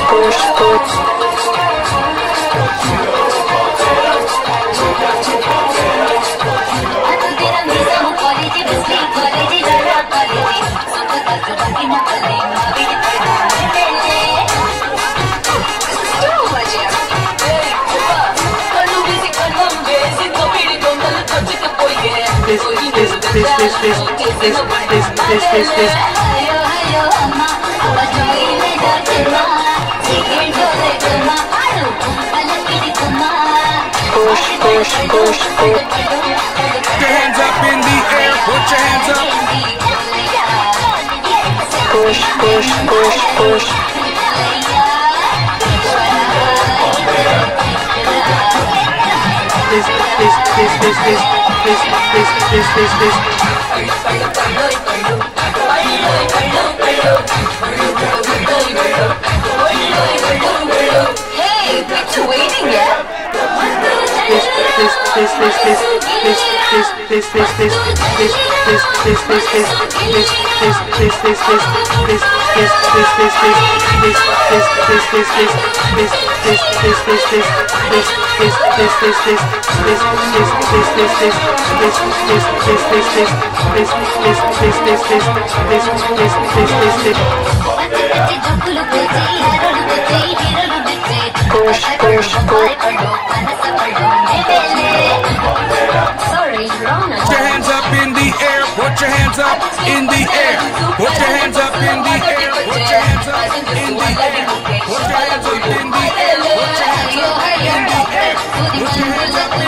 hands up in the air, put your hands up. Push, push, push, push. Hey, quit waiting yet? Push, push, push. Sorry, wrong. Put your hands up in the air, put your hands up in the air. Put your hands up in the air, put your hands up in the air. Put your hands up in the air, put your hands up in the air. Put your hands up in the air.